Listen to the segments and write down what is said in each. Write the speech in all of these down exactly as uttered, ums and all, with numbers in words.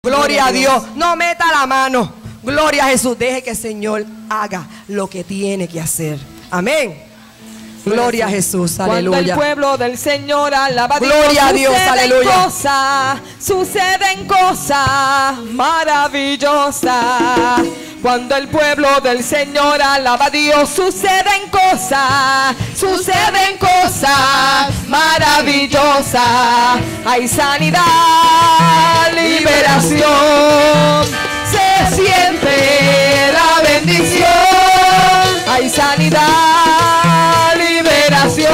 Gloria a Dios. No meta la mano. Gloria a Jesús. Deje que el Señor haga lo que tiene que hacer. Amén. Gloria a Jesús, aleluya. Cuando el pueblo del Señor alaba a Dios, gloria a Dios, aleluya. Cosas, suceden cosas maravillosas. Cuando el pueblo del Señor alaba a Dios, suceden cosas, suceden cosas maravillosas. Hay sanidad, liberación, se siente la bendición. Hay sanidad, liberación,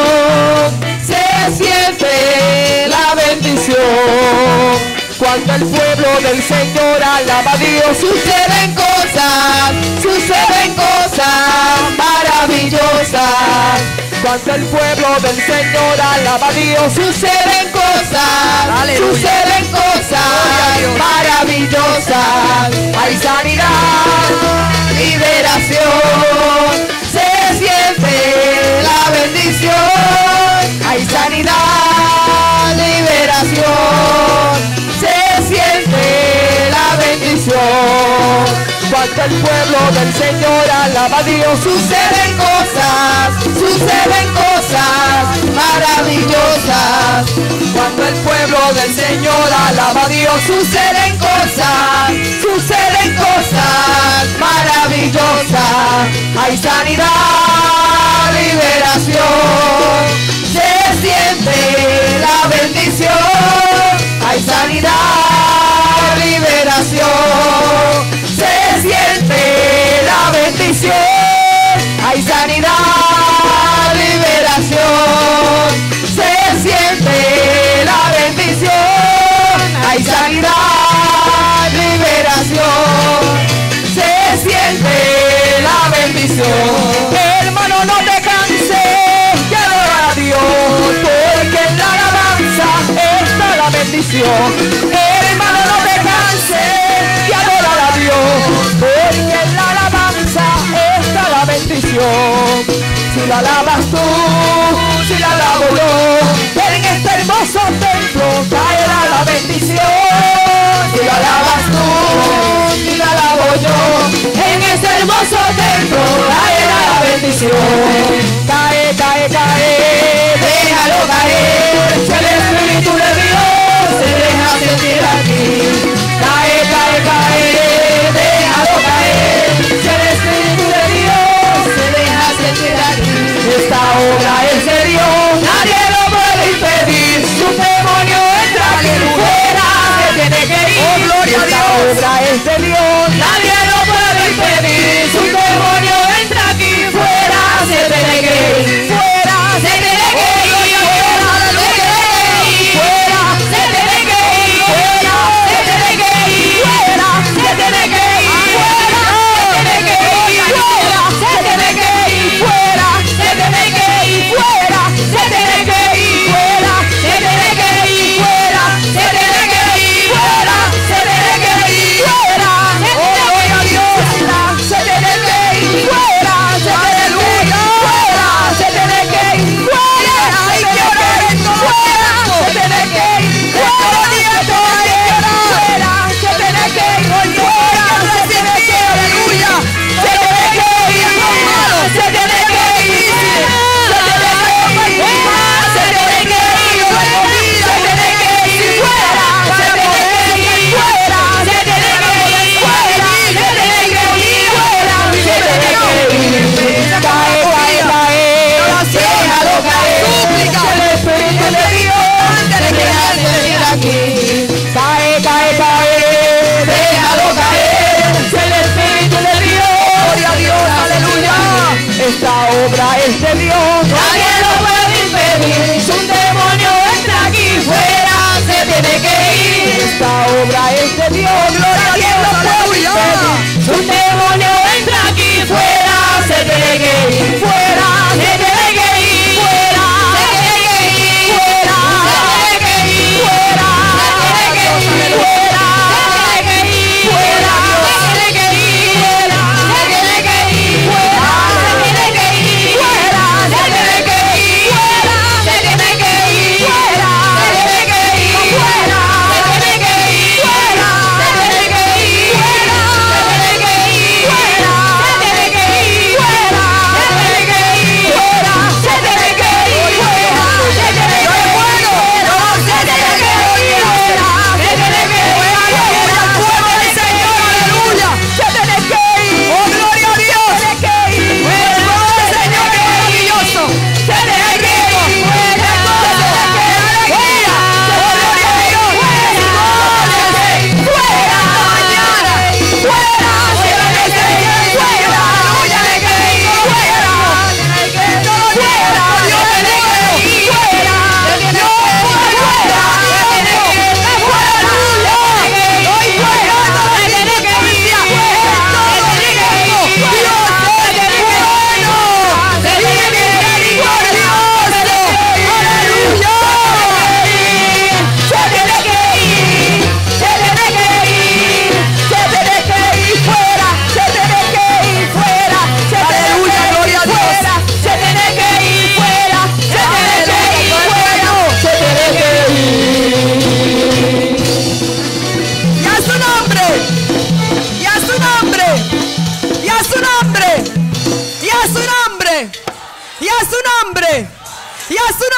se siente la bendición. Cuando el pueblo del Señor alaba a Dios, suceden cosas, suceden cosas maravillosas. Cuando el pueblo del Señor alaba a Dios, suceden cosas, aleluya, suceden cosas maravillosas. Hay sanidad, liberación, se siente la bendición. Hay sanidad, liberación, se siente la bendición. Cuando el pueblo del Señor alaba a Dios, suceden cosas, suceden cosas maravillosas. Cuando el pueblo del Señor alaba a Dios, suceden cosas, suceden cosas maravillosas. Hay sanidad, liberación, se siente la bendición. Hay sanidad, liberación, se siente la bendición. Hay sanidad, liberación, se siente la bendición. Hay sanidad, liberación, se siente la bendición. Hermano, no te canses de adorar a Dios, porque en la alabanza está la bendición. Hermano, no te canses de adorar a Dios, porque en la alabanza está la bendición. Si la alabas tú, si la alabo yo, en este hermoso templo caerá la bendición. Si la alabas tú, si la alabo yo, en este hermoso templo caerá la bendición. Cae, cae, cae, déjalo caer, que el Espíritu de Dios se deja sentir aquí. Cae, cae, cae, déjalo caer, que el Espíritu de Dios se deja sentir aquí. Esta obra es de Dios, nadie lo puede impedir. Su demonio entra quien fuera, se tiene que ir. Oh, gloria a Dios. Esta obra es de Dios, nadie lo puede impedir. Su demonio entra aquí fuera, se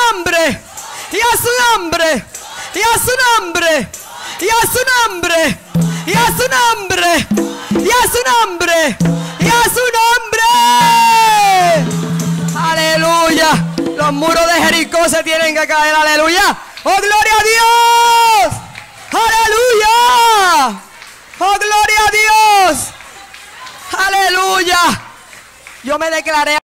nombre, y a su nombre, y a su nombre, y a su nombre, y a su nombre, y a su nombre, y a su nombre. Aleluya. Los muros de Jericó se tienen que caer. Aleluya. Oh, gloria a Dios. Aleluya. Oh, gloria a Dios. Aleluya. Yo me declaré